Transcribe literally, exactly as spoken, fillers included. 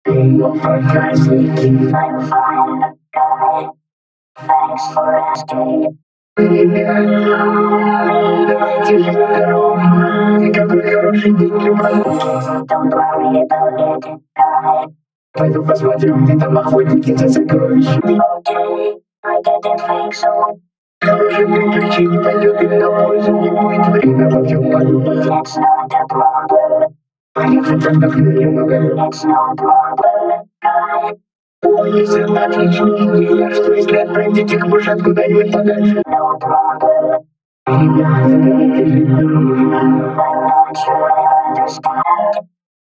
You're fantastic, I'm fine. Thanks for asking. Don't worry about it, guy. Пойду посмотрю, где там охотники за сокровищ. Окей, I didn't think so. Хороший приключений не пойдет им на пользу, не будет время во всем подумать. It's not a problem. Поехать тогда к немного. It's no problem, guy. О, есть одна отличная идея, что если отправить этих мышат куда-нибудь подальше? No problem. Ребята, это же дружно. I'm not sure I understand.